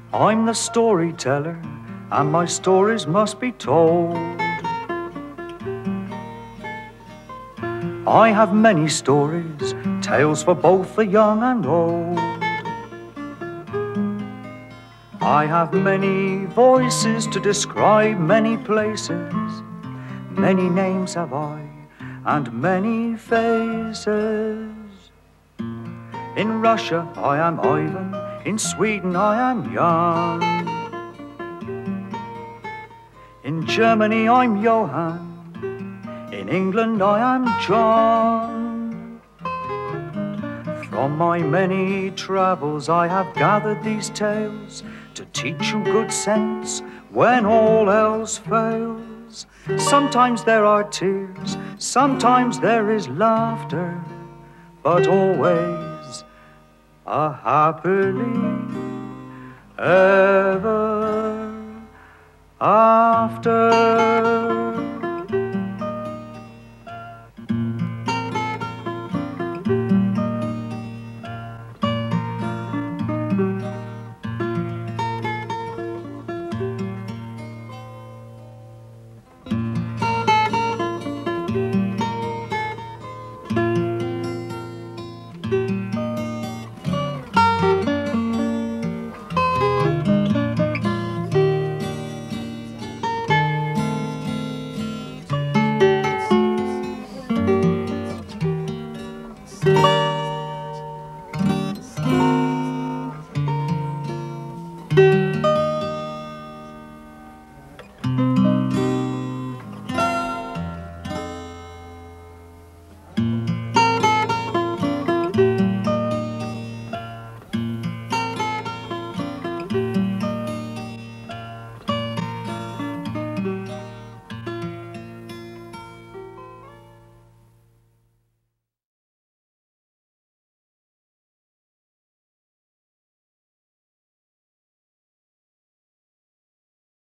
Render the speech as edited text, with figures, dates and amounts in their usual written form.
I'm the storyteller, and my stories must be told. I have many stories, tales for both the young and old. I have many voices to describe many places. Many names have I, and many faces. In Russia I am Ivan, in Sweden I am Jan. In Germany I'm Johann, in England I am John. From my many travels I have gathered these tales to teach you good sense when all else fails. Sometimes there are tears, sometimes there is laughter, but always a happily ever